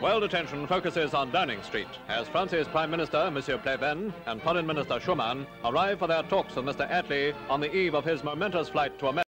world attention focuses on Downing Street as France's Prime Minister, M Pleven, and Foreign Minister Schuman arrive for their talks with Mr Attlee on the eve of his momentous flight to America.